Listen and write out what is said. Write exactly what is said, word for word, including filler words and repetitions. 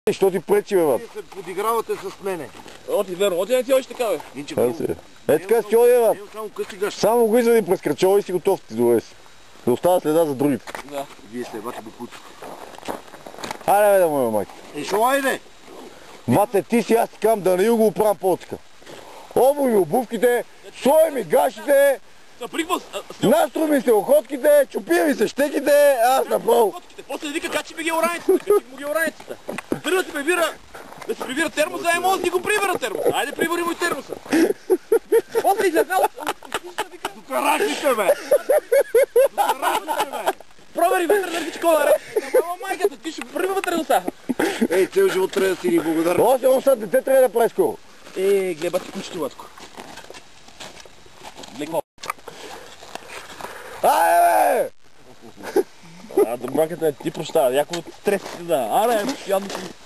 Що ти пречи, бе, бат? Вие се подигравате с мене. Оти, верно, оти не ти още така, бе. Инче, Е, така си оди, бат. само къси гаш. Само го извади през кръчова и си готов ти довеси. Да остава следа за другите. Да. Вие сте бати го пути. Айде, бе, да му е, майка. Е, шо айде? Мате, ти си, аз ти кам да не го оправям по-така. Обуви обувките, слой ми гашите, Та приквал, настро ми се охотките, чупи ми се щеките, аз направо. котките. После вика качи ми ги ораницата, качи му ги ораницата. Първо да ти прибира, да си прибира термоса, а може да ти го прибира термоса. Айде прибори му и термоса. После излезна от... До карачите, бе! До карачите, бе! Провери вътре да ти кола, ре. Ама майката, ти ще прибира вътре до саха. Ей, цел живот трябва да си ни благодарен. Още он са дете трябва да прави скоро. Е, гледа ти кучето, батко. Леко. Айде, бе! А, добранката ти прощава, яко от стрес ти да. Аре, постоянно си...